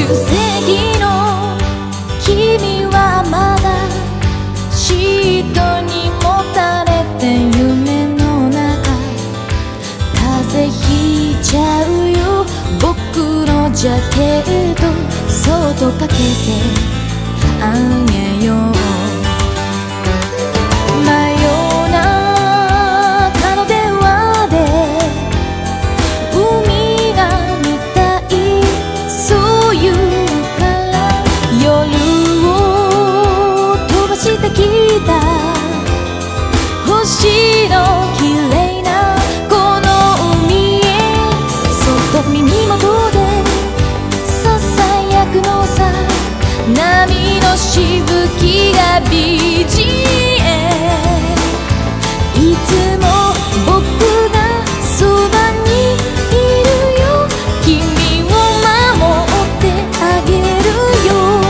席の君はまだシートにもたれて夢の中風邪ひいちゃうよ僕のジャケットそっとかけてあげよう真夜中の電話で海が見たいそう言うから夜を飛ばしてきた星の綺麗なこの海へそっと耳元でささやくのさ波のしぶきが BGM いつも僕がそばにいるよ君を守ってあげるよ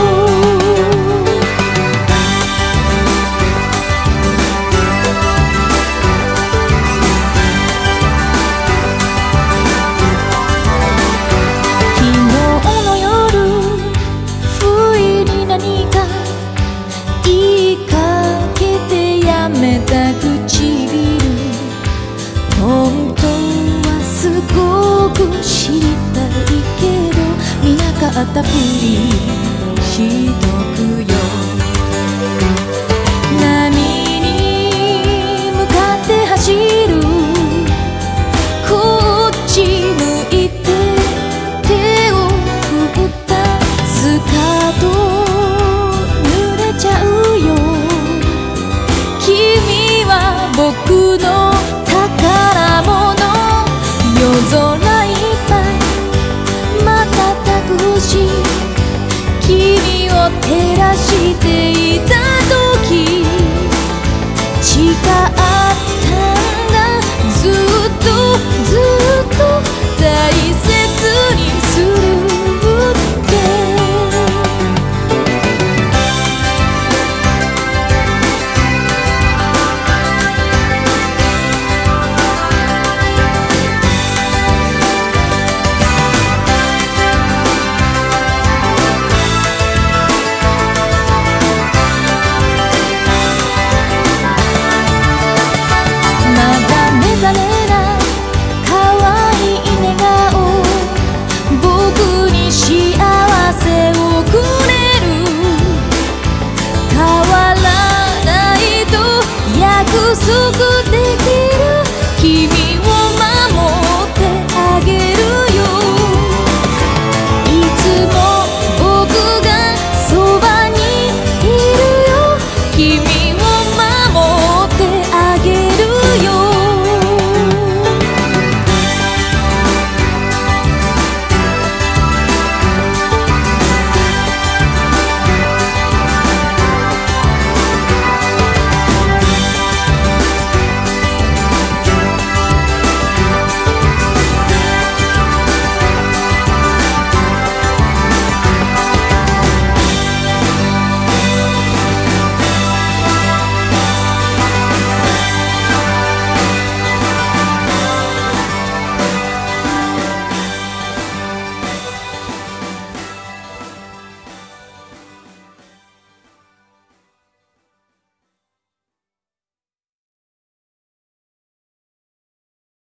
昨日の夜不意に何か言いかけてやめた唇本当はすごく知りたいけど見なかったふりしとくよ波に向かって走るこっち向いて手を振ったスカート僕の宝物夜空いっぱい瞬く星君を照らしていた時誓